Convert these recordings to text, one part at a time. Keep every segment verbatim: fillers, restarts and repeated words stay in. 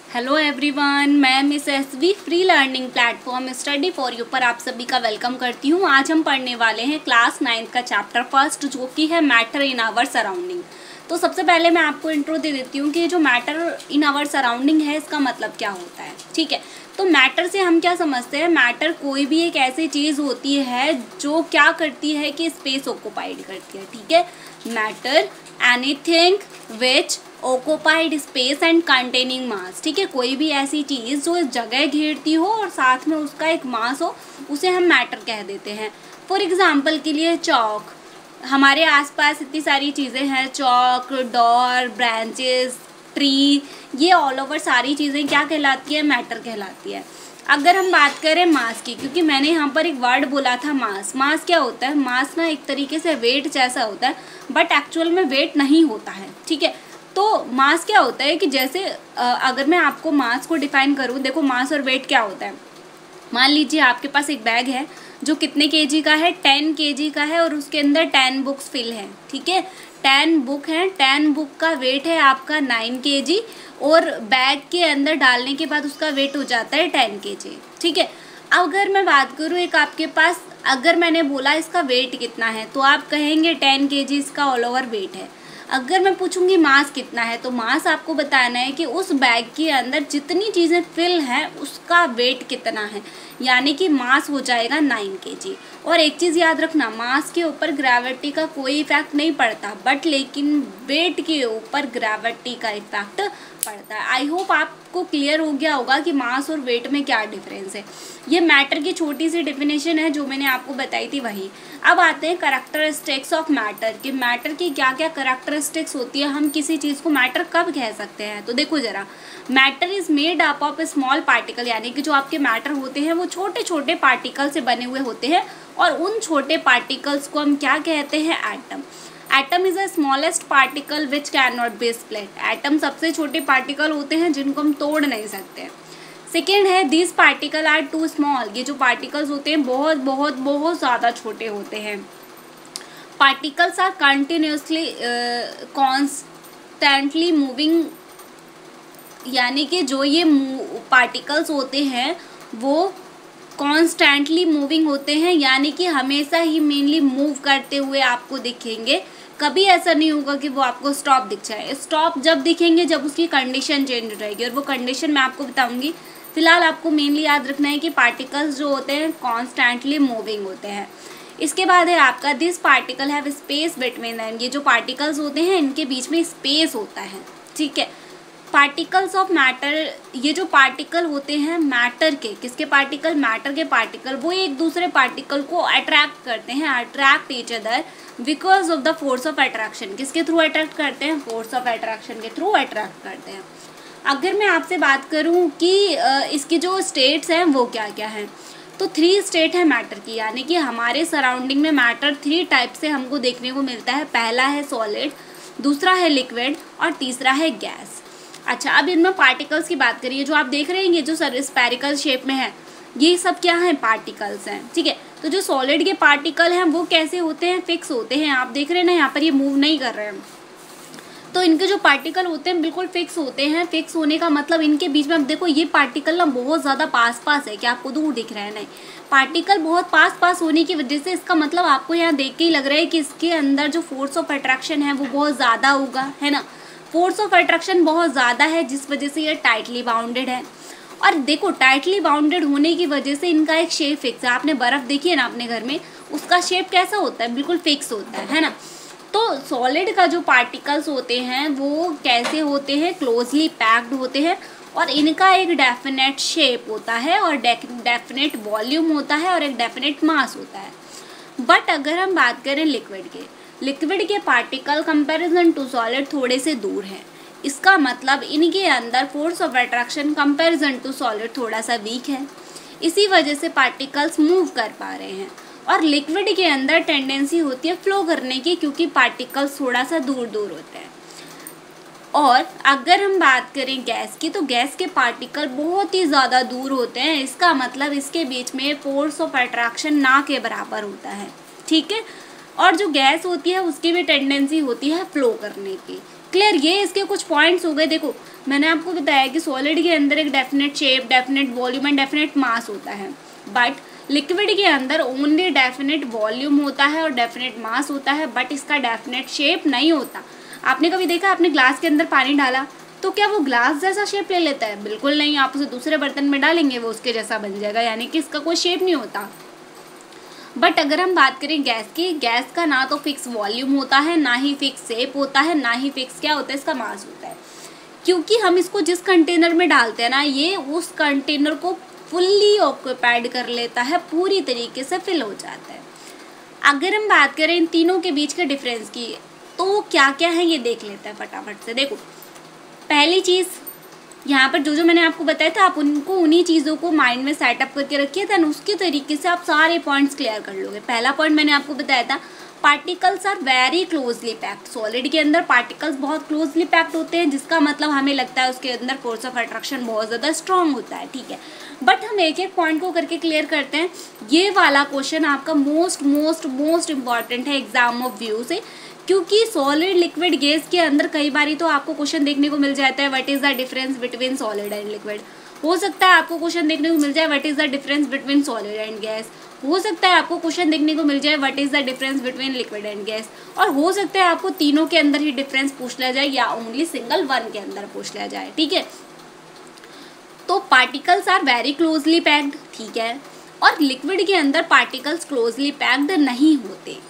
Hello everyone, मैं miss SV free learning platform study for you पर आप सभी का वेलकम करती हूँ। आज हम पढ़ने वाले हैं क्लास नाइन्थ का चैप्टर फर्स्ट, जो कि है मैटर इन आवर सराउंडिंग। तो सबसे पहले मैं आपको इंट्रो दे देती हूँ कि जो मैटर इन आवर सराउंडिंग है इसका मतलब क्या होता है। ठीक है, तो मैटर से हम क्या समझते हैं? मैटर कोई भी एक ऐसी चीज़ होती है जो क्या करती है कि स्पेस ऑक्यूपाइड करती है। ठीक है, matter anything which occupied space and containing mass. ठीक है, कोई भी ऐसी चीज़ जो जगह घेरती हो और साथ में उसका एक मास हो, उसे हम मैटर कह देते हैं। फॉर एग्जांपल के लिए चौक, हमारे आसपास इतनी सारी चीज़ें हैं, चौक, डोर, ब्रांचेस, ट्री, ये ऑल ओवर सारी चीज़ें क्या कहलाती है? मैटर कहलाती है। अगर हम बात करें मास की, क्योंकि मैंने यहाँ पर एक वर्ड बोला था मास। मास क्या होता है? मास ना एक तरीके से वेट जैसा होता है, बट एक्चुअल में वेट नहीं होता है। ठीक है, तो मास क्या होता है कि जैसे अगर मैं आपको मास को डिफाइन करूँ, देखो मास और वेट क्या होता है। मान लीजिए आपके पास एक बैग है जो कितने केजी का है? टेन केजी का है और उसके अंदर टेन बुक्स फिल हैं। ठीक है, टेन बुक हैं, टेन बुक का वेट है आपका नाइन केजी और बैग के अंदर डालने के बाद उसका वेट हो जाता है टेन केजी। ठीक है, अगर मैं बात करूँ एक आपके पास, अगर मैंने बोला इसका वेट कितना है तो आप कहेंगे टेन केजी इसका ऑल ओवर वेट है। अगर मैं पूछूंगी मास कितना है, तो मास आपको बताना है कि उस बैग के अंदर जितनी चीज़ें फिल हैं उसका वेट कितना है, यानी कि मास हो जाएगा नाइन केजी। और एक चीज़ याद रखना, मास के ऊपर ग्रेविटी का कोई इफेक्ट नहीं पड़ता, बट लेकिन वेट के ऊपर ग्रेविटी का इफेक्ट पड़ता है। आई होप आपको क्लियर हो गया होगा कि मास और वेट में क्या डिफरेंस है। ये मैटर की छोटी सी डेफिनेशन है जो मैंने आपको बताई थी वही। अब आते हैं कैरेक्टरिस्टिक्स ऑफ मैटर कि मैटर की क्या क्या कैरेक्टरिस्टिक्स होती है, हम किसी चीज़ को मैटर कब कह सकते हैं। तो देखो ज़रा, matter is made up of small particle, यानी कि जो आपके मैटर होते हैं वो छोटे छोटे पार्टिकल से बने हुए होते हैं और उन छोटे पार्टिकल्स को हम क्या कहते हैं? Atom. Atom is a smallest particle which can not be split. Atom सबसे छोटे पार्टिकल होते हैं जिनको हम तोड़ नहीं सकते। सेकेंड है these particle are too small, ये जो पार्टिकल्स होते हैं बहुत बहुत बहुत ज़्यादा छोटे होते हैं। Particles are continuously constantly moving, यानी कि जो ये पार्टिकल्स होते हैं वो कॉन्स्टेंटली मूविंग होते हैं, यानी कि हमेशा ही मेनली मूव करते हुए आपको दिखेंगे। कभी ऐसा नहीं होगा कि वो आपको स्टॉप दिख जाए। स्टॉप जब दिखेंगे जब उसकी कंडीशन चेंज हो जाएगी, और वो कंडीशन मैं आपको बताऊंगी। फिलहाल आपको मेनली याद रखना है कि पार्टिकल्स जो होते हैं कॉन्स्टेंटली मूविंग होते हैं। इसके बाद है आपका this particle have space between them, ये जो पार्टिकल्स होते हैं इनके बीच में स्पेस होता है। ठीक है, पार्टिकल्स ऑफ मैटर, ये जो पार्टिकल होते हैं मैटर के, किसके पार्टिकल? मैटर के पार्टिकल, वो एक दूसरे पार्टिकल को अट्रैक्ट करते हैं, attract each other because of the force of attraction. किसके थ्रू अट्रैक्ट करते हैं? फोर्स ऑफ अट्रैक्शन के थ्रू अट्रैक्ट करते हैं। अगर मैं आपसे बात करूं कि इसकी जो स्टेट्स हैं वो क्या क्या हैं, तो थ्री स्टेट है मैटर की, यानी कि हमारे सराउंडिंग में मैटर थ्री टाइप से हमको देखने को मिलता है। पहला है सॉलिड, दूसरा है लिक्विड और तीसरा है गैस। अच्छा, अब इनमें पार्टिकल्स की बात करिए, जो आप देख रहे हैं ये जो स्फेरिकल शेप में है, ये सब क्या है? पार्टिकल्स हैं। ठीक है, तो जो सॉलिड के पार्टिकल हैं वो कैसे होते हैं? फिक्स होते हैं। आप देख रहे हैं ना, यहाँ पर ये मूव नहीं कर रहे हैं, तो इनके जो पार्टिकल होते हैं बिल्कुल फिक्स होते हैं। फिक्स होने का मतलब इनके बीच में, अब देखो ये पार्टिकल ना बहुत ज़्यादा पास पास है, क्या आपको दूर दिख रहा है? नहीं, पार्टिकल बहुत पास पास होने की वजह से इसका मतलब आपको यहाँ देख के ही लग रहा है कि इसके अंदर जो फोर्स ऑफ अट्रैक्शन है वो बहुत ज़्यादा होगा, है ना। फोर्स ऑफ अट्रैक्शन बहुत ज़्यादा है जिस वजह से ये टाइटली बाउंडेड है। और देखो टाइटली बाउंडेड होने की वजह से इनका एक शेप फिक्स है। आपने बर्फ़ देखी है ना अपने घर में, उसका शेप कैसा होता है? बिल्कुल फिक्स होता है, है ना। तो सॉलिड का जो पार्टिकल्स होते हैं वो कैसे होते हैं? क्लोजली पैक्ड होते हैं और इनका एक डेफिनेट शेप होता है और डेफिनेट वॉल्यूम होता है और एक डेफिनेट मास होता है। बट अगर हम बात करें लिक्विड के, लिक्विड के पार्टिकल कंपैरिजन टू सॉलिड थोड़े से दूर हैं। इसका मतलब इनके अंदर force of attraction comparison to solid थोड़ा सा वीक है, इसी वजह से पार्टिकल्स मूव कर पा रहे हैं। और लिक्विड के अंदर टेंडेंसी होती है फ्लो करने की, क्योंकि पार्टिकल्स थोड़ा सा दूर दूर होते हैं। और अगर हम बात करें गैस की, तो गैस के पार्टिकल बहुत ही ज़्यादा दूर होते हैं। इसका मतलब इसके बीच में फोर्स ऑफ अट्रैक्शन ना के बराबर होता है। ठीक है, और जो गैस होती है उसकी भी टेंडेंसी होती है फ्लो करने की, क्लियर, ये इसके कुछ पॉइंट्स हो गए। देखो मैंने आपको बताया कि सॉलिड के अंदर एक definite shape, definite volume and definite mass होता है, बट लिक्विड के अंदर ओनली डेफिनेट वॉल्यूम होता है और डेफिनेट मास होता है, बट इसका डेफिनेट शेप नहीं होता। आपने कभी देखा, आपने ग्लास के अंदर पानी डाला तो क्या वो ग्लास जैसा शेप ले लेता है? बिल्कुल नहीं। आप उसे दूसरे बर्तन में डालेंगे वो उसके जैसा बन जाएगा, यानी कि इसका कोई शेप नहीं होता। बट अगर हम बात करें गैस की, गैस का ना तो फिक्स वॉल्यूम होता है, ना ही फिक्स शेप होता है, ना ही फिक्स क्या होता है, इसका मास होता है। क्योंकि हम इसको जिस कंटेनर में डालते हैं ना, ये उस कंटेनर को फुल्ली ऑक्यूपाइड कर लेता है, पूरी तरीके से फिल हो जाता है। अगर हम बात करें इन तीनों के बीच के डिफरेंस की, तो क्या क्या है ये देख लेते हैं फटाफट से। देखो पहली चीज़, यहाँ पर जो जो मैंने आपको बताया था, आप उनको उन्हीं चीज़ों को माइंड में सेटअप करके रखिए, देन उसके तरीके से आप सारे पॉइंट्स क्लियर कर लोगे। पहला पॉइंट मैंने आपको बताया था, particles are very closely packed. Solid के अंदर पार्टिकल्स बहुत क्लोजली पैक्ड होते हैं, जिसका मतलब हमें लगता है उसके अंदर फोर्स ऑफ अट्रैक्शन बहुत ज़्यादा स्ट्रॉन्ग होता है, ठीक है। बट हम एक एक पॉइंट को करके क्लियर करते हैं। ये वाला क्वेश्चन आपका मोस्ट मोस्ट मोस्ट इंपॉर्टेंट है एग्जाम ऑफ व्यू से, क्योंकि सॉलिड लिक्विड गैस के अंदर कई बारी तो आपको क्वेश्चन देखने को मिल जाता है, what is the difference between solid and liquid. हो सकता है आपको क्वेश्चन देखने को मिल जाए, what is the difference between solid and gas. हो सकता है आपको क्वेश्चन देखने को मिल जाए, what is the difference between liquid and gas. और हो सकता है आपको तीनों के अंदर ही डिफरेंस पूछ लिया जाए, या ओनली सिंगल वन के अंदर पूछ लिया जाए, ठीक है। तो particles are very closely packed, ठीक है, और लिक्विड के अंदर पार्टिकल्स क्लोजली पैक्ड नहीं होते।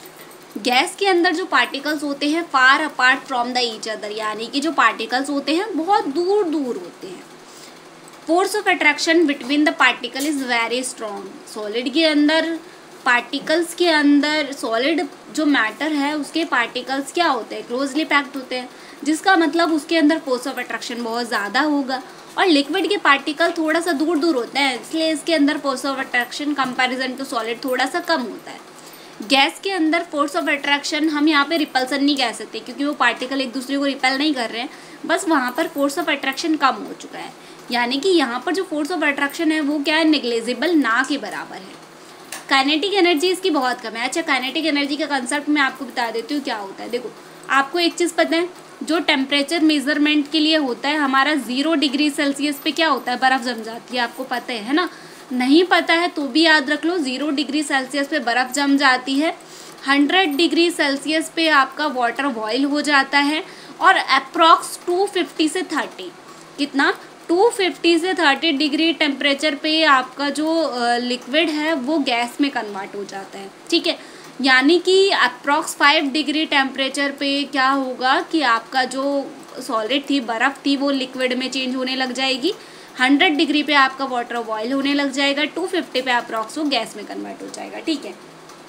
गैस के अंदर जो पार्टिकल्स होते हैं far apart from the each other, यानी कि जो पार्टिकल्स होते हैं बहुत दूर दूर होते हैं। Force of attraction between the particle is very strong. Solid के अंदर पार्टिकल्स के अंदर सॉलिड जो मैटर है उसके पार्टिकल्स क्या होते हैं, क्लोजली पैक्ड होते हैं, जिसका मतलब उसके अंदर फोर्स ऑफ अट्रैक्शन बहुत ज़्यादा होगा। और लिक्विड के पार्टिकल थोड़ा सा दूर दूर होते हैं, इसलिए इसके अंदर force of attraction comparison to solid थोड़ा सा कम होता है। गैस के अंदर फोर्स ऑफ अट्रैक्शन हम यहाँ पे रिपल्सन नहीं कह सकते, क्योंकि वो पार्टिकल एक दूसरे को रिपेल नहीं कर रहे हैं, बस वहाँ पर फोर्स ऑफ अट्रैक्शन कम हो चुका है, यानी कि यहाँ पर जो फोर्स ऑफ अट्रैक्शन है वो क्या है, नेग्लिजिबल, ना के बराबर है। काइनेटिक एनर्जी इसकी बहुत कम है। अच्छा, काइनेटिक एनर्जी का कंसेप्ट मैं आपको बता देती हूँ क्या होता है। देखो आपको एक चीज़ पता है, जो टेम्परेचर मेजरमेंट के लिए होता है हमारा जीरो डिग्री सेल्सियस पे क्या होता है, बर्फ़ जम जाती है, आपको पता है है ना। नहीं पता है तो भी याद रख लो, ज़ीरो डिग्री सेल्सियस पे बर्फ़ जम जाती है, हंड्रेड डिग्री सेल्सियस पे आपका वाटर बॉयल हो जाता है, और अप्रॉक्स टू फिफ्टी से थर्टी, कितना, टू फिफ्टी से थर्टी डिग्री टेम्परेचर पे आपका जो लिक्विड है वो गैस में कन्वर्ट हो जाता है, ठीक है। यानी कि अप्रॉक्स फाइव डिग्री टेम्परेचर पे क्या होगा कि आपका जो सॉलिड थी, बर्फ़ थी, वो लिक्विड में चेंज होने लग जाएगी। हंड्रेड डिग्री पे आपका वाटर बॉयल होने लग जाएगा, टू फिफ्टी पे अप्रॉक्स वो गैस में कन्वर्ट हो जाएगा, ठीक है।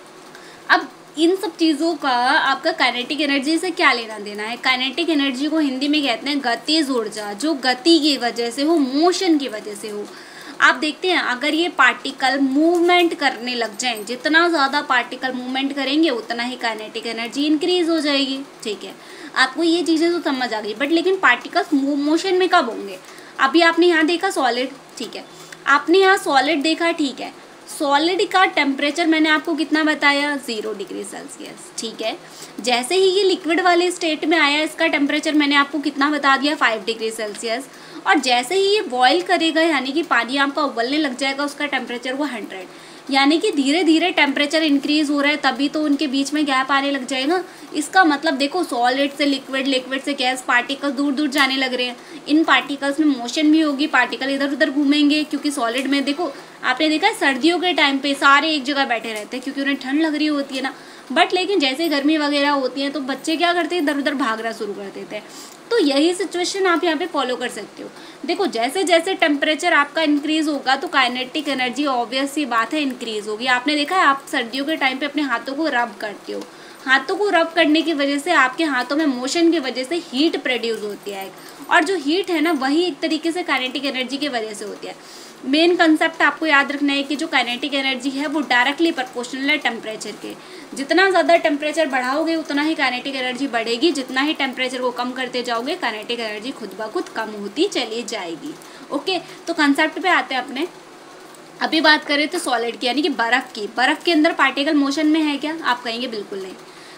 अब इन सब चीज़ों का आपका काइनेटिक एनर्जी से क्या लेना देना है। काइनेटिक एनर्जी को हिंदी में कहते हैं गतिज ऊर्जा, जो गति की वजह से हो, मोशन की वजह से हो। आप देखते हैं अगर ये पार्टिकल मूवमेंट करने लग जाएं, जितना ज़्यादा पार्टिकल मूवमेंट करेंगे उतना ही काइनेटिक एनर्जी इंक्रीज हो जाएगी, ठीक है। आपको ये चीज़ें तो समझ आ गई, बट लेकिन पार्टिकल्स मोशन में कब होंगे। अभी आपने यहाँ देखा सॉलिड, ठीक है, आपने यहाँ सॉलिड देखा, ठीक है। सॉलिड का टेम्परेचर मैंने आपको कितना बताया, ज़ीरो डिग्री सेल्सियस, ठीक है। जैसे ही ये लिक्विड वाले स्टेट में आया, इसका टेम्परेचर मैंने आपको कितना बता दिया, फाइव डिग्री सेल्सियस। और जैसे ही ये बॉयल करेगा, यानी कि पानी आपका उबलने लग जाएगा, उसका टेम्परेचर वो हंड्रेड, यानी कि धीरे धीरे टेम्परेचर इंक्रीज़ हो रहा है, तभी तो उनके बीच में गैप आने लग जाएगा। इसका मतलब देखो, सॉलिड से लिक्विड, लिक्विड से गैस, पार्टिकल दूर दूर जाने लग रहे हैं। इन पार्टिकल्स में मोशन भी होगी, पार्टिकल इधर उधर घूमेंगे, क्योंकि सॉलिड में देखो आपने देखा है सर्दियों के टाइम पे सारे एक जगह बैठे रहते हैं, क्योंकि उन्हें ठंड लग रही होती है ना। बट लेकिन जैसे गर्मी वगैरह होती है तो बच्चे क्या करते हैं, इधर उधर भागना शुरू कर देते हैं। तो यही सिचुएशन आप यहाँ पे फॉलो कर सकते हो। देखो जैसे जैसे टेम्परेचर आपका इंक्रीज़ होगा तो काइनेटिक एनर्जी ऑब्वियस सी बात है इंक्रीज़ होगी। आपने देखा है, आप सर्दियों के टाइम पे अपने हाथों को रब करते हो, हाथों को रब करने की वजह से आपके हाथों में मोशन की वजह से हीट प्रोड्यूस होती है, और जो हीट है ना वही एक तरीके से काइनेटिक एनर्जी की वजह से होती है। मेन कंसेप्ट आपको याद रखना है कि जो काइनेटिक एनर्जी है वो डायरेक्टली प्रोपोर्शनल है टेम्परेचर के। जितना ज़्यादा टेम्परेचर बढ़ाओगे उतना ही काइनेटिक एनर्जी बढ़ेगी, जितना ही टेम्परेचर को कम करते जाओगे काइनेटिक एनर्जी खुद ब खुद कम होती चली जाएगी। ओके, तो कंसेप्ट पे आते हैं अपने। अभी बात करें तो सॉलिड की, यानी कि बर्फ़ की। बर्फ़ के अंदर पार्टिकल मोशन में है क्या, आप कहेंगे बिल्कुल नहीं।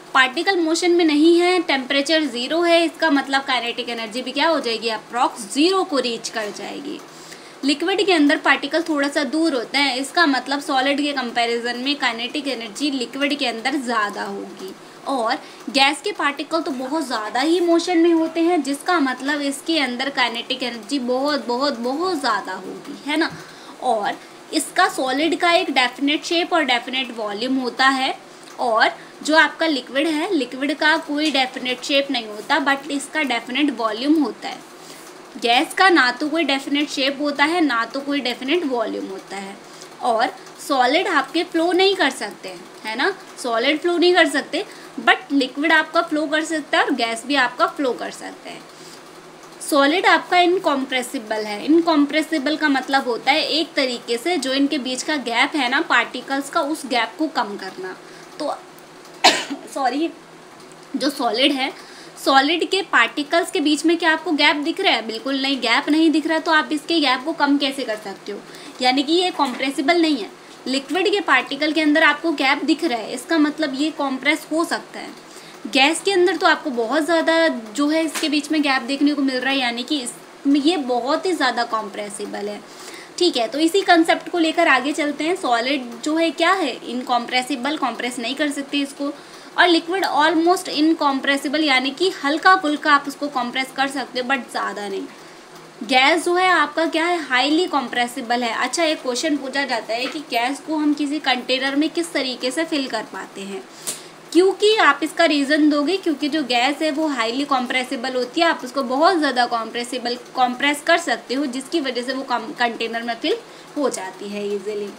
पार्टिकल मोशन में नहीं है, टेम्परेचर ज़ीरो है, इसका मतलब काइनेटिक एनर्जी भी क्या हो जाएगी, अप्रॉक्स ज़ीरो को रीच कर जाएगी। लिक्विड के अंदर पार्टिकल थोड़ा सा दूर होते हैं, इसका मतलब सॉलिड के कंपैरिजन में काइनेटिक एनर्जी लिक्विड के अंदर ज़्यादा होगी। और गैस के पार्टिकल तो बहुत ज़्यादा ही मोशन में होते हैं, जिसका मतलब इसके अंदर काइनेटिक एनर्जी बहुत बहुत बहुत ज़्यादा होगी, है ना। और इसका सॉलिड का एक डेफिनेट शेप और डेफिनेट वॉल्यूम होता है, और जो आपका लिक्विड है, लिक्विड का कोई डेफिनेट शेप नहीं होता, बट इसका डेफिनेट वॉल्यूम होता है। गैस का ना तो कोई डेफिनेट शेप होता है, ना तो कोई डेफिनेट वॉल्यूम होता है। और सॉलिड आपके फ्लो नहीं कर सकते, है ना, सॉलिड फ्लो नहीं कर सकते, बट लिक्विड आपका फ्लो कर सकता है और गैस भी आपका फ्लो कर सकता है। सॉलिड आपका इनकॉम्प्रेसिबल है। इनकॉम्प्रेसिबल का मतलब होता है एक तरीके से जो इनके बीच का गैप है ना पार्टिकल्स का, उस गैप को कम करना। तो सॉरी जो सॉलिड है, सॉलिड के पार्टिकल्स के बीच में क्या आपको गैप दिख रहा है? बिल्कुल नहीं, गैप नहीं दिख रहा, तो आप इसके गैप को कम कैसे कर सकते हो, यानी कि ये कॉम्प्रेसिबल नहीं है। लिक्विड के पार्टिकल के अंदर आपको गैप दिख रहा है, इसका मतलब ये कॉम्प्रेस हो सकता है। गैस के अंदर तो आपको बहुत ज़्यादा जो है इसके बीच में गैप देखने को मिल रहा है, यानी कि इसमें ये बहुत ही ज़्यादा कॉम्प्रेसिबल है। ठीक है, तो इसी कंसेप्ट को लेकर आगे चलते हैं। सॉलिड जो है क्या है, इनकॉम्प्रेसिबल, कॉम्प्रेस नहीं कर सकते इसको। और लिक्विड ऑलमोस्ट इनकॉम्प्रेसिबल, यानी कि हल्का फुल्का आप उसको कॉम्प्रेस कर सकते हो, बट ज़्यादा नहीं। गैस जो है आपका क्या है, हाईली कॉम्प्रेसिबल है। अच्छा, एक क्वेश्चन पूछा जाता है कि गैस को हम किसी कंटेनर में किस तरीके से फिल कर पाते हैं, क्योंकि आप इसका रीज़न दोगे, क्योंकि जो गैस है वो हाईली कॉम्प्रेसिबल होती है, आप उसको बहुत ज़्यादा कॉम्प्रेसिबल कॉम्प्रेस कर सकते हो, जिसकी वजह से वो कंटेनर में फिल हो जाती है ईजिली।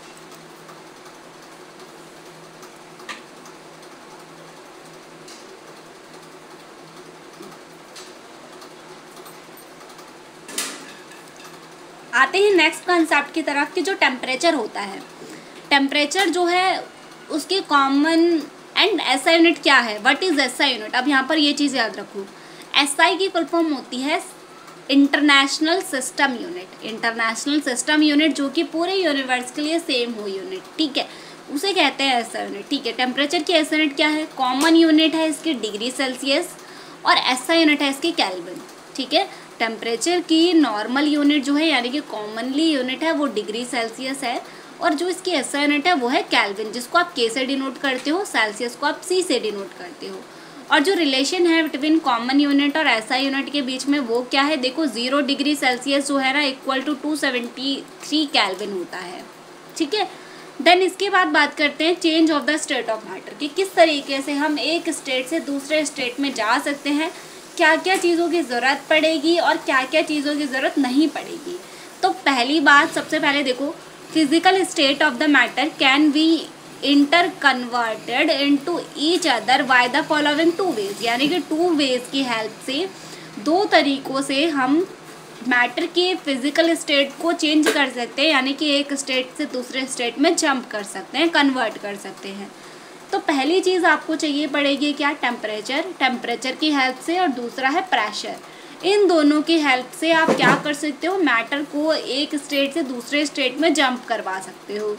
आते हैं नेक्स्ट कंसेप्ट की तरफ कि जो टेम्परेचर होता है, टेम्परेचर जो है उसके कॉमन एंड एसआई यूनिट क्या है, व्हाट इज एसआई यूनिट। अब यहाँ पर ये चीज़ याद रखो, एसआई की फुल फॉर्म होती है international system unit. International system unit जो कि पूरे यूनिवर्स के लिए सेम हो यूनिट, ठीक है, उसे कहते हैं एसआई यूनिट। ठीक है, टेम्परेचर की एसआई यूनिट क्या है, कॉमन यूनिट है इसकी डिग्री सेल्सियस, और एसआई यूनिट है इसकी केल्विन। ठीक है, टेम्परेचर की नॉर्मल यूनिट जो है यानी कि कॉमनली यूनिट है वो डिग्री सेल्सियस है, और जो इसकी एसआई यूनिट है वो है केल्विन, जिसको आप के से डिनोट करते हो, सेल्सियस को आप सी से डिनोट करते हो। और जो रिलेशन है बिटवीन कॉमन यूनिट और एसआई यूनिट के बीच में वो क्या है, देखो जीरो डिग्री सेल्सियस जो है ना equal to two seventy three kelvin होता है। ठीक है, देन इसके बाद बात करते हैं change of the state of matter कि किस तरीके से हम एक स्टेट से दूसरे स्टेट में जा सकते हैं, क्या क्या चीज़ों की ज़रूरत पड़ेगी और क्या क्या चीज़ों की ज़रूरत नहीं पड़ेगी। तो पहली बात, सबसे पहले देखो, physical state of the matter can be inter converted into each other by the following two ways, यानी कि टू वेज की हेल्प से, दो तरीक़ों से हम मैटर के फिजिकल स्टेट को चेंज कर सकते हैं, यानी कि एक स्टेट से दूसरे स्टेट में जंप कर सकते हैं, कन्वर्ट कर सकते हैं। तो पहली चीज़ आपको चाहिए पड़ेगी क्या, टेम्परेचर, टेम्परेचर की हेल्प से, और दूसरा है प्रेशर। इन दोनों की हेल्प से आप क्या कर सकते हो, मैटर को एक स्टेट से दूसरे स्टेट में जंप करवा सकते हो।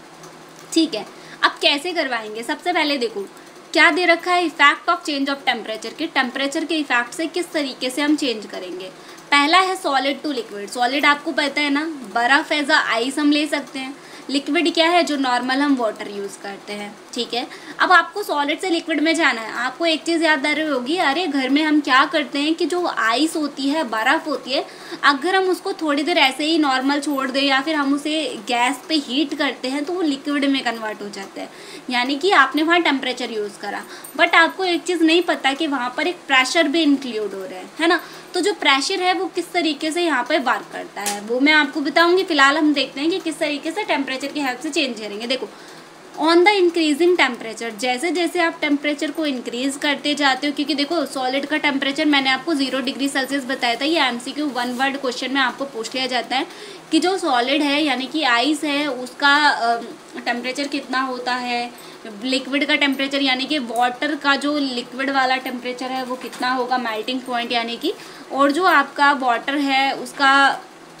ठीक है, अब कैसे करवाएंगे, सबसे पहले देखो क्या दे रखा है, effect of change of temperature के, टेम्परेचर के इफेक्ट से किस तरीके से हम चेंज करेंगे। पहला है सॉलिड टू लिक्विड। सॉलिड आपको पता है ना, बर्फ़ एज अ आइस हम ले सकते हैं, लिक्विड क्या है जो नॉर्मल हम वाटर यूज़ करते हैं। ठीक है, अब आपको सॉलिड से लिक्विड में जाना है, आपको एक चीज़ याद आ रही होगी, अरे घर में हम क्या करते हैं कि जो आइस होती है, बर्फ़ होती है, अगर हम उसको थोड़ी देर ऐसे ही नॉर्मल छोड़ दें या फिर हम उसे गैस पे हीट करते हैं तो वो लिक्विड में कन्वर्ट हो जाता है, यानी कि आपने वहाँ टेम्परेचर यूज़ करा, बट आपको एक चीज़ नहीं पता कि वहाँ पर एक प्रेशर भी इंक्लूड हो रहा है, है ना। तो जो प्रेशर है वो किस तरीके से यहाँ पे वर्क करता है वो मैं आपको बताऊंगी। फिलहाल हम देखते हैं कि किस तरीके से टेम्परेचर की हेल्प से चेंज करेंगे। देखो, ऑन द इंक्रीजिंग टेम्परेचर, जैसे जैसे आप टेम्परेचर को इंक्रीज करते जाते हो, क्योंकि देखो सॉलिड का टेम्परेचर मैंने आपको जीरो डिग्री सेल्सियस बताया था, ये एमसीक्यू वन वर्ड क्वेश्चन में आपको पूछ लिया जाता है कि जो सॉलिड है यानी कि आइस है उसका टेम्परेचर कितना होता है, लिक्विड का टेम्परेचर यानी कि वाटर का जो लिक्विड वाला टेम्परेचर है वो कितना होगा, मेल्टिंग पॉइंट यानी कि, और जो आपका वाटर है उसका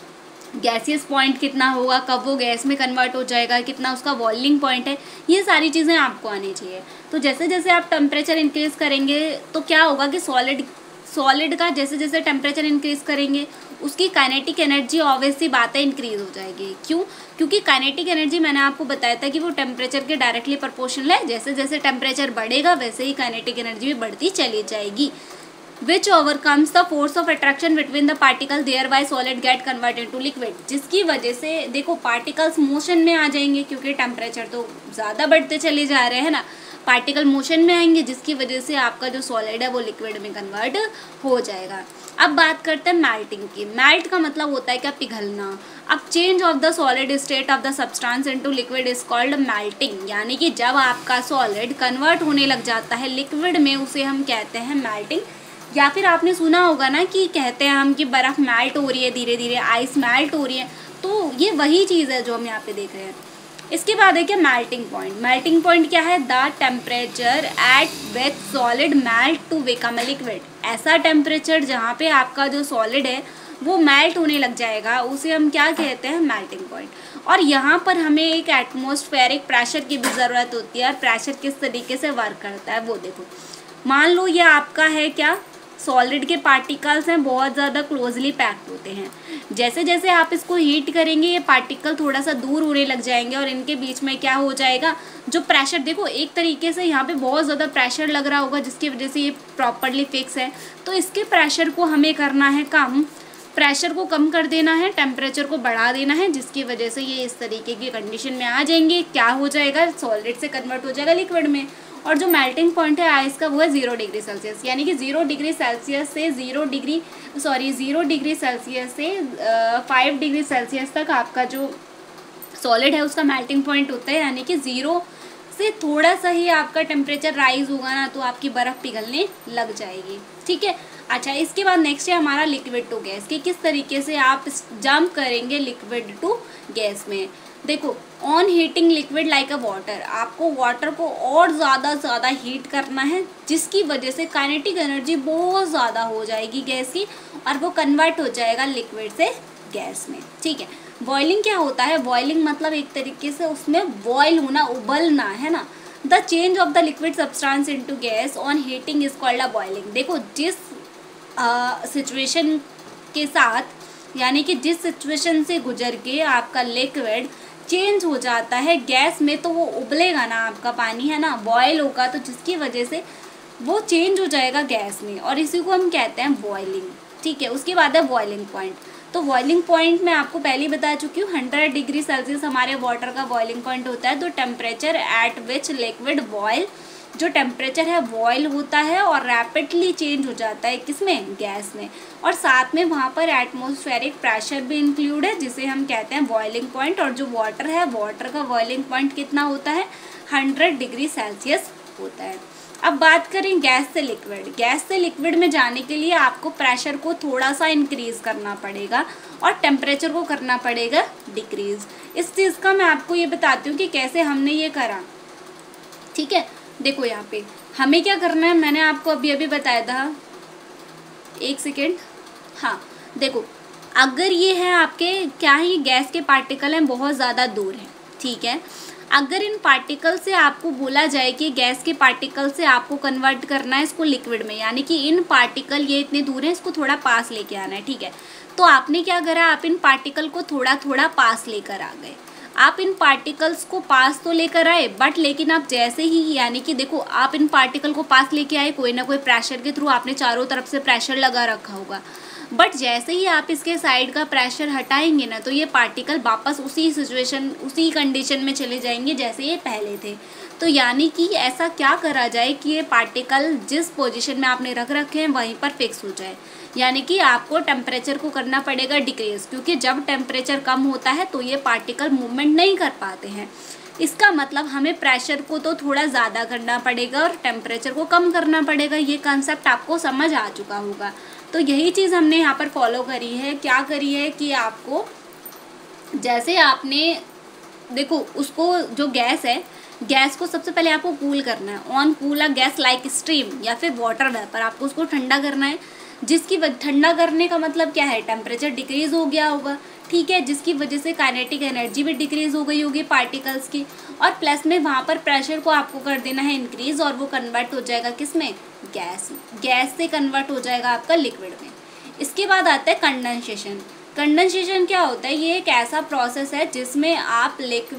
गैसियस पॉइंट कितना होगा, कब वो गैस में कन्वर्ट हो जाएगा, कितना उसका बॉइलिंग पॉइंट है, ये सारी चीज़ें आपको आनी चाहिए। तो जैसे जैसे आप टेम्परेचर इंक्रीज़ करेंगे तो क्या होगा कि सॉलिड सॉलिड का जैसे जैसे टेम्परेचर इंक्रीज़ करेंगे उसकी काइनेटिक एनर्जी ऑब्वियसली बात है इंक्रीज़ हो जाएगी। क्यों? क्योंकि काइनेटिक एनर्जी मैंने आपको बताया था कि वो टेम्परेचर के डायरेक्टली प्रोपोर्शनल है। जैसे जैसे टेम्परेचर बढ़ेगा वैसे ही काइनेटिक एनर्जी भी बढ़ती चली जाएगी। Which overcomes the force of attraction between the particle, thereby solid get converted into liquid। जिसकी वजह से देखो पार्टिकल्स मोशन में आ जाएंगे, क्योंकि टेम्परेचर तो ज़्यादा बढ़ते चले जा रहे हैं ना, पार्टिकल मोशन में आएंगे जिसकी वजह से आपका जो सॉलिड है वो लिक्विड में कन्वर्ट हो जाएगा। अब बात करते हैं मेल्टिंग की। मेल्ट का मतलब होता है क्या? पिघलना। अब change of the solid state of the substance into liquid is called melting. यानी कि जब आपका सॉलिड कन्वर्ट होने लग जाता है लिक्विड में उसे हम कहते हैं मेल्टिंग। या फिर आपने सुना होगा ना कि कहते हैं हम कि बर्फ़ मेल्ट हो रही है, धीरे धीरे आइस मेल्ट हो रही है, तो ये वही चीज़ है जो हम यहाँ पे देख रहे हैं। इसके बाद है क्या? Melting point. मेल्टिंग पॉइंट क्या है? The temperature at which solid melt to become a liquid. ऐसा टेम्परेचर जहाँ पे आपका जो सॉलिड है वो मेल्ट होने लग जाएगा उसे हम क्या कहते हैं? Melting point. और यहाँ पर हमें एक एटमॉस्फेरिक प्रेशर की भी ज़रूरत होती है। और प्रेशर किस तरीके से वर्क करता है वो देखो। मान लो ये आपका है क्या? सॉलिड के पार्टिकल्स हैं, बहुत ज़्यादा क्लोजली पैक्ड होते हैं। जैसे जैसे आप इसको हीट करेंगे ये पार्टिकल थोड़ा सा दूर होने लग जाएंगे और इनके बीच में क्या हो जाएगा? जो प्रेशर देखो एक तरीके से यहाँ पे बहुत ज़्यादा प्रेशर लग रहा होगा जिसकी वजह से ये प्रॉपरली फिक्स है। तो इसके प्रेशर को हमें करना है कम, प्रेशर को कम कर देना है, टेम्परेचर को बढ़ा देना है, जिसकी वजह से ये इस तरीके की कंडीशन में आ जाएंगे। क्या हो जाएगा? सॉलिड से कन्वर्ट हो जाएगा लिक्विड में। और जो मेल्टिंग पॉइंट है आइस का वो है ज़ीरो डिग्री सेल्सियस। यानी कि ज़ीरो डिग्री सेल्सियस से zero degree sorry zero degree Celsius से फाइव डिग्री सेल्सियस तक आपका जो सॉलिड है उसका मेल्टिंग पॉइंट होता है। यानी कि ज़ीरो से थोड़ा सा ही आपका टेम्परेचर राइज होगा ना तो आपकी बर्फ़ पिघलने लग जाएगी। ठीक है। अच्छा, इसके बाद नेक्स्ट है हमारा लिक्विड टू गैस, कि किस तरीके से आप जंप करेंगे लिक्विड टू गैस में। देखो, on heating liquid like a water, आपको वाटर को और ज़्यादा ज़्यादा हीट करना है जिसकी वजह से काइनेटिक एनर्जी बहुत ज़्यादा हो जाएगी गैस की और वो कन्वर्ट हो जाएगा लिक्विड से गैस में। ठीक है। बॉइलिंग क्या होता है? बॉइलिंग मतलब एक तरीके से उसमें बॉयल होना, उबलना, है ना। The change of the liquid substance into gas on heating is called a boiling. देखो, जिस सिचुएशन uh, के साथ यानी कि जिस सिचुएशन से गुजर के आपका लिक्विड चेंज हो जाता है गैस में तो वो उबलेगा ना, आपका पानी है ना, बॉयल होगा, तो जिसकी वजह से वो चेंज हो जाएगा गैस में और इसी को हम कहते हैं बॉइलिंग। ठीक है। उसके बाद है बॉइलिंग पॉइंट। तो बॉइलिंग पॉइंट मैं आपको पहले ही बता चुकी हूँ, हंड्रेड डिग्री सेल्सियस हमारे वाटर का बॉइलिंग पॉइंट होता है। तो temperature at which liquid boil, जो टेम्परेचर है बॉयल होता है और रैपिडली चेंज हो जाता है किसमें? गैस में। और साथ में वहाँ पर एटमॉस्फेरिक प्रेशर भी इंक्लूड है जिसे हम कहते हैं बॉइलिंग पॉइंट। और जो वाटर है, वाटर का बॉइलिंग पॉइंट कितना होता है? हंड्रेड डिग्री सेल्सियस होता है। अब बात करें गैस से लिक्विड। गैस से लिक्विड में जाने के लिए आपको प्रेशर को थोड़ा सा इंक्रीज़ करना पड़ेगा और टेम्परेचर को करना पड़ेगा डिक्रीज़। इस चीज़ का मैं आपको ये बताती हूँ कि कैसे हमने ये करा। ठीक है। देखो, यहाँ पे हमें क्या करना है, मैंने आपको अभी अभी बताया था, एक सेकेंड। हाँ, देखो, अगर ये है आपके क्या ही गैस के पार्टिकल हैं बहुत ज़्यादा दूर हैं। ठीक है। अगर इन पार्टिकल से आपको बोला जाए कि गैस के पार्टिकल से आपको कन्वर्ट करना है इसको लिक्विड में, यानी कि इन पार्टिकल ये इतने दूर हैं, इसको थोड़ा पास लेके आना है। ठीक है। तो आपने क्या करा? आप इन पार्टिकल को थोड़ा थोड़ा पास लेकर आ गए। आप इन पार्टिकल्स को पास तो लेकर आए, बट लेकिन आप जैसे ही, यानी कि देखो, आप इन पार्टिकल को पास लेके आए, कोई ना कोई प्रेशर के थ्रू आपने चारों तरफ से प्रेशर लगा रखा होगा, बट जैसे ही आप इसके साइड का प्रेशर हटाएंगे ना तो ये पार्टिकल वापस उसी सिचुएशन, उसी कंडीशन में चले जाएंगे जैसे ये पहले थे। तो यानी कि ऐसा क्या करा जाए कि ये पार्टिकल जिस पोजीशन में आपने रख रखे हैं वहीं पर फिक्स हो जाए। यानी कि आपको टेम्परेचर को करना पड़ेगा डिक्रीज, क्योंकि जब टेम्परेचर कम होता है तो ये पार्टिकल मूवमेंट नहीं कर पाते हैं। इसका मतलब हमें प्रेशर को तो थोड़ा ज़्यादा करना पड़ेगा और टेम्परेचर को कम करना पड़ेगा। ये कंसेप्ट आपको समझ आ चुका होगा। तो यही चीज़ हमने यहाँ पर फॉलो करी है। क्या करी है कि आपको जैसे आपने देखो उसको, जो गैस है, गैस को सबसे पहले आपको कूल करना है। On cool a gas like stream या फिर वाटर वेपर, आपको उसको ठंडा करना है। जिसकी ठंडा करने का मतलब क्या है, टेम्परेचर डिक्रीज हो गया होगा, ठीक है, जिसकी वजह से काइनेटिक एनर्जी भी डिक्रीज हो गई होगी पार्टिकल्स की, और प्लस में वहाँ पर प्रेशर को आपको कर देना है इंक्रीज, और वो कन्वर्ट हो जाएगा किस में, गैस में, गैस से कन्वर्ट हो जाएगा आपका लिक्विड में। इसके बाद आता है कंडेंसेशन। कंडेंसेशन क्या होता है, ये एक ऐसा प्रोसेस है जिसमें आप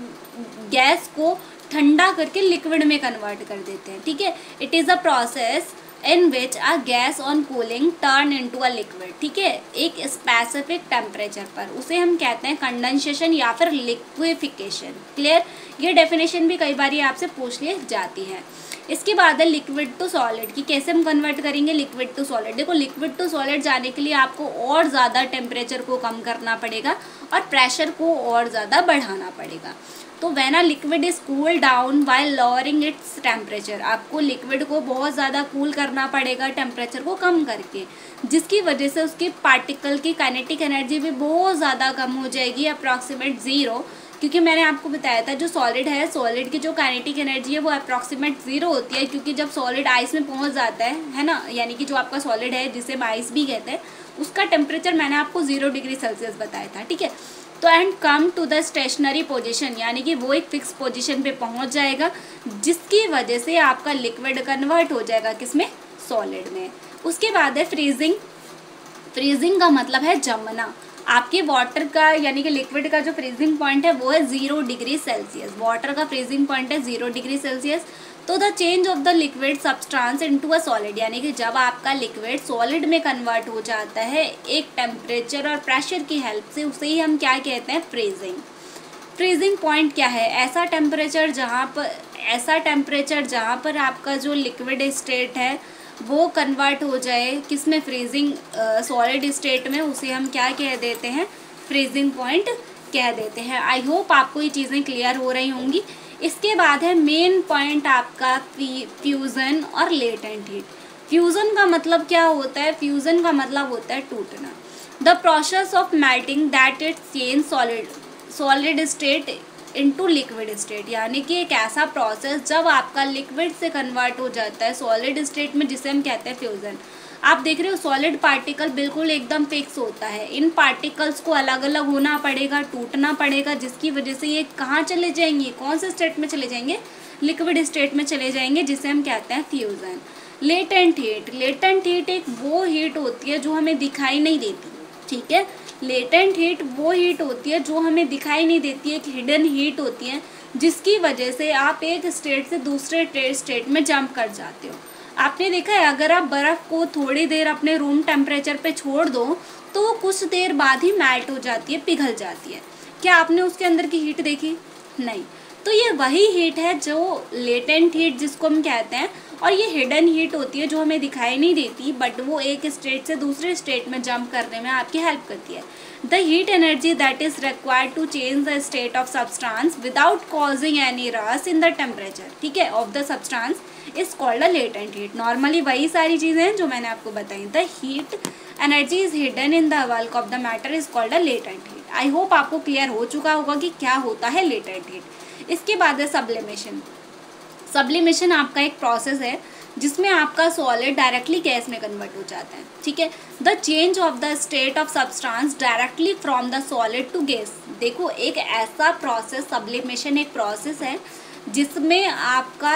गैस को ठंडा करके लिक्विड में कन्वर्ट कर देते हैं, ठीक है। It is a process in which a gas on cooling turn into a liquid, ठीक है, एक स्पेसिफिक टेम्परेचर पर, उसे हम कहते हैं कंडेंसेशन या फिर लिक्विफिकेशन। क्लियर, ये डेफिनेशन भी कई बार आपसे पूछ ली जाती है। इसके बाद है लिक्विड टू सॉलिड, कि कैसे हम कन्वर्ट करेंगे लिक्विड टू सॉलिड। देखो, लिक्विड टू सॉलिड जाने के लिए आपको और ज़्यादा टेम्परेचर को कम करना पड़ेगा और प्रेशर को और ज़्यादा बढ़ाना पड़ेगा। तो when a liquid is cool down while lowering its temperature, आपको लिक्विड को बहुत ज़्यादा कूल करना पड़ेगा टेम्परेचर को कम करके, जिसकी वजह से उसकी पार्टिकल की काइनेटिक एनर्जी भी बहुत ज़्यादा कम हो जाएगी, अप्रॉक्सीमेट ज़ीरो। क्योंकि मैंने आपको बताया था जो सॉलिड है, सॉलिड की जो काइनेटिक एनर्जी है वो अप्रॉक्सीमेट ज़ीरो होती है, क्योंकि जब सॉलिड आइस में पहुंच जाता है है ना, यानी कि जो आपका सॉलिड है जिसे हम आइस भी कहते हैं, उसका टेम्परेचर मैंने आपको ज़ीरो डिग्री सेल्सियस बताया था, ठीक है। तो and come to the stationary position, यानी कि वो एक फिक्स पोजीशन पे पहुंच जाएगा, जिसकी वजह से आपका लिक्विड कन्वर्ट हो जाएगा किसमें, सॉलिड में। उसके बाद है फ्रीजिंग। फ्रीजिंग का मतलब है जमना। आपके वाटर का यानी कि लिक्विड का जो फ्रीजिंग पॉइंट है वो है ज़ीरो डिग्री सेल्सियस, वाटर का फ्रीजिंग पॉइंट है ज़ीरो डिग्री सेल्सियस। तो the change of the liquid substance into a solid, यानी कि जब आपका लिक्विड सॉलिड में कन्वर्ट हो जाता है एक टेम्परेचर और प्रेशर की हेल्प से, उसे ही हम क्या कहते हैं, फ्रीजिंग। फ्रीजिंग पॉइंट क्या है, ऐसा टेम्परेचर जहाँ पर ऐसा टेम्परेचर जहाँ पर आपका जो लिक्विड स्टेट है वो कन्वर्ट हो जाए किसमें, फ्रीजिंग सॉलिड स्टेट में, उसे हम क्या कह देते हैं, फ्रीजिंग पॉइंट कह देते हैं। आई होप आपको ये चीज़ें क्लियर हो रही होंगी। इसके बाद है मेन पॉइंट आपका फ्यूज़न और लेटेंट हीट। फ्यूज़न का मतलब क्या होता है, फ्यूज़न का मतलब होता है टूटना। The process of melting that it change solid solid state into liquid state, यानी कि एक ऐसा प्रोसेस जब आपका लिक्विड से कन्वर्ट हो जाता है सॉलिड स्टेट में, जिसे हम कहते हैं फ्यूज़न। आप देख रहे हो सॉलिड पार्टिकल बिल्कुल एकदम फिक्स होता है, इन पार्टिकल्स को अलग अलग होना पड़ेगा, टूटना पड़ेगा, जिसकी वजह से ये कहाँ चले जाएंगे, कौन से स्टेट में चले जाएंगे, लिक्विड स्टेट में चले जाएंगे, जिसे हम कहते हैं fusion. Latent heat, latent heat एक वो हीट होती है जो हमें दिखाई नहीं देती, ठीक है। लेटेंट हीट वो हीट होती है जो हमें दिखाई नहीं देती है, एक हिडन हीट होती है, जिसकी वजह से आप एक स्टेट से दूसरे स्टेट में जंप कर जाते हो। आपने देखा है, अगर आप बर्फ़ को थोड़ी देर अपने रूम टेम्परेचर पे छोड़ दो तो कुछ देर बाद ही मेल्ट हो जाती है, पिघल जाती है। क्या आपने उसके अंदर की हीट देखी? नहीं। तो ये वही हीट है जो लेटेंट हीट जिसको हम कहते हैं, और ये हिडन हीट होती है जो हमें दिखाई नहीं देती, बट वो एक स्टेट से दूसरे स्टेट में जंप करने में आपकी हेल्प करती है। The heat energy that is required to change the state of substance without causing any rise in the temperature, ठीक है, of the substance is called a latent heat. Normally वही सारी चीज़ें हैं जो मैंने आपको बताई। The heat energy is hidden in the bulk of the matter is called a latent heat. I hope आपको क्लियर हो चुका होगा कि क्या होता है लेटेंट हीट। इसके बाद है सब्लिमेशन। सब्लिमेशन आपका एक प्रोसेस है जिसमें आपका सॉलिड डायरेक्टली गैस में कन्वर्ट हो जाता है, ठीक है। The change of the state of substance directly from the solid to gas. देखो, एक ऐसा प्रोसेस, सब्लिमेशन एक प्रोसेस है जिसमें आपका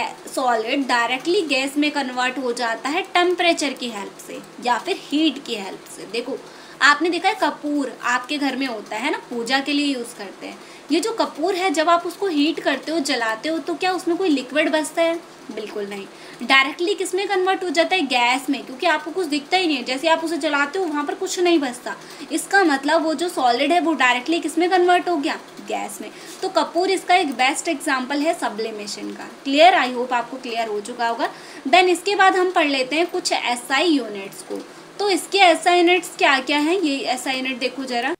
सॉलिड डायरेक्टली गैस में कन्वर्ट हो जाता है टेम्परेचर की हेल्प से या फिर हीट की हेल्प से। देखो, आपने देखा है कपूर आपके घर में होता है ना, पूजा के लिए यूज़ करते हैं। ये जो कपूर है, जब आप उसको हीट करते हो, जलाते हो, तो क्या उसमें कोई लिक्विड बचता है? बिल्कुल नहीं। डायरेक्टली किस में कन्वर्ट हो जाता है? गैस में, क्योंकि आपको कुछ दिखता ही नहीं है। जैसे आप उसे जलाते हो वहाँ पर कुछ नहीं बचता। इसका मतलब वो जो सॉलिड है वो डायरेक्टली किस में कन्वर्ट हो गया? गैस में। तो कपूर इसका एक बेस्ट एग्जाम्पल है सब्लिमेशन का। क्लियर? आई होप आपको क्लियर हो चुका होगा। देन इसके बाद हम पढ़ लेते हैं कुछ एसआई यूनिट्स को। तो इसके एसआई यूनिट्स क्या क्या हैं, ये एसआई यूनिट देखो जरा,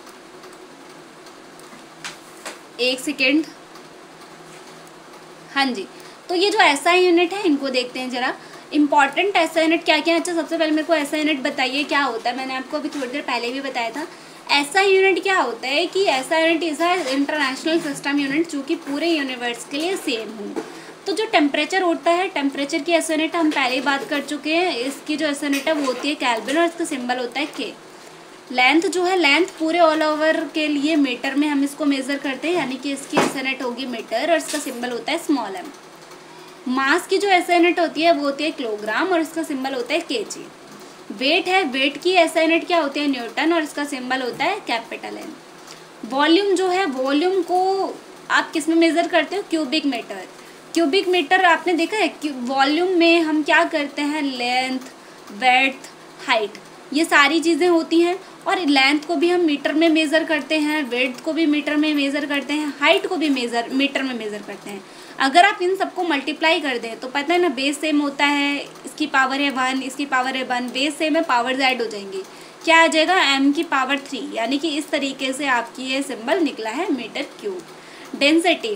एक सेकेंड। हाँ जी, तो ये जो एसआई यूनिट है इनको देखते हैं जरा। इंपॉर्टेंट एसआई यूनिट क्या क्या है? अच्छा, सबसे पहले मेरे को एसआई यूनिट बताइए क्या होता है। मैंने आपको अभी थोड़ी देर पहले भी बताया था। एसआई यूनिट क्या होता है कि SI unit is a international system unit जो कि पूरे यूनिवर्स के लिए सेम हो। तो जो टेम्परेचर होता है, टेम्परेचर की एस यूनिट हम पहले ही बात कर चुके हैं, इसकी जो एस यूनिट है वो होती है केल्विन और इसका सिंबल होता है के। लेंथ जो है, लेंथ पूरे ऑल ओवर के लिए मीटर में हम इसको मेज़र करते हैं, यानी कि इसकी एस यूनिट होगी मीटर और इसका सिंबल होता है स्मॉल एम। मास की जो एस यूनिट होती है वो होती है किलोग्राम और इसका सिंबल होता है केजी। वेट है, वेट की एस यूनिट क्या होती है न्यूटन और इसका सिंबल होता है कैपिटल एन। वॉल्यूम जो है, वॉल्यूम को आप किस में मेज़र करते हो, क्यूबिक मीटर। क्यूबिक मीटर आपने देखा है, वॉल्यूम में हम क्या करते हैं, लेंथ, वेड्थ, हाइट, ये सारी चीज़ें होती हैं। और लेंथ को भी हम मीटर में मेज़र करते हैं, वेड्थ को भी मीटर में मेज़र करते हैं, हाइट को भी मेज़र मीटर में मेज़र करते हैं। अगर आप इन सबको मल्टीप्लाई कर दें तो पता है ना, बेस सेम होता है, इसकी पावर है वन, इसकी पावर है वन, बेस सेम है, पावर्स ऐड हो जाएंगी, क्या आ जाएगा, एम की पावर थ्री, यानी कि इस तरीके से आपकी ये सिंबल निकला है मीटर क्यूब। डेंसिटी,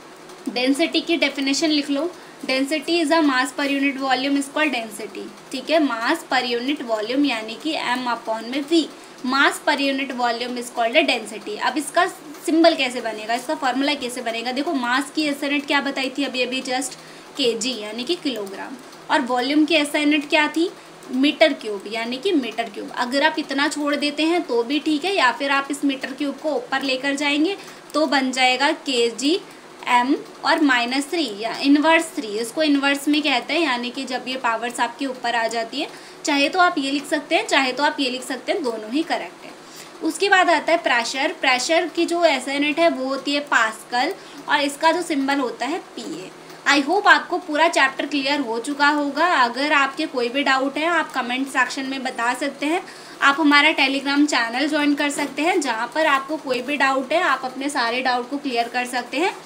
डेंसिटी की डेफिनेशन लिख लो। Density is a mass per unit volume is called density. ठीक है, मास पर यूनिट वॉल्यूम यानी कि एम अपॉन में V, mass per unit volume is called density. अब इसका सिंबल कैसे बनेगा, इसका फॉर्मूला कैसे बनेगा, देखो मास की एस यूनिट क्या बताई थी अभी अभी जस्ट, केजी यानी कि किलोग्राम, और वॉल्यूम की एस यूनिट क्या थी, मीटर क्यूब यानी कि मीटर क्यूब। अगर आप इतना छोड़ देते हैं तो भी ठीक है, या फिर आप इस मीटर क्यूब को ऊपर लेकर जाएंगे तो बन जाएगा के जी एम और माइनस थ्री या इन्वर्स थ्री, इसको इन्वर्स में कहते हैं, यानी कि जब ये पावर्स आपके ऊपर आ जाती है, चाहे तो आप ये लिख सकते हैं, चाहे तो आप ये लिख सकते हैं, दोनों ही करेक्ट है। उसके बाद आता है प्रेशर। प्रेशर की जो एस यूनिट है वो होती है पास्कल और इसका जो सिंबल होता है पी ए। आई होप आपको पूरा चैप्टर क्लियर हो चुका होगा। अगर आपके कोई भी डाउट है आप कमेंट सेक्शन में बता सकते हैं। आप हमारा टेलीग्राम चैनल ज्वाइन कर सकते हैं, जहाँ पर आपको कोई भी डाउट है आप अपने सारे डाउट को क्लियर कर सकते हैं।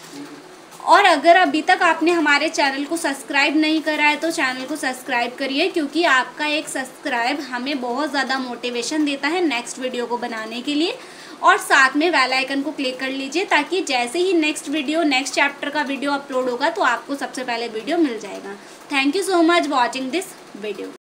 और अगर अभी तक आपने हमारे चैनल को सब्सक्राइब नहीं करा है तो चैनल को सब्सक्राइब करिए, क्योंकि आपका एक सब्सक्राइब हमें बहुत ज़्यादा मोटिवेशन देता है नेक्स्ट वीडियो को बनाने के लिए। और साथ में बेल आइकन को क्लिक कर लीजिए, ताकि जैसे ही नेक्स्ट वीडियो नेक्स्ट चैप्टर का वीडियो अपलोड होगा तो आपको सबसे पहले वीडियो मिल जाएगा। Thank you so much watching this video.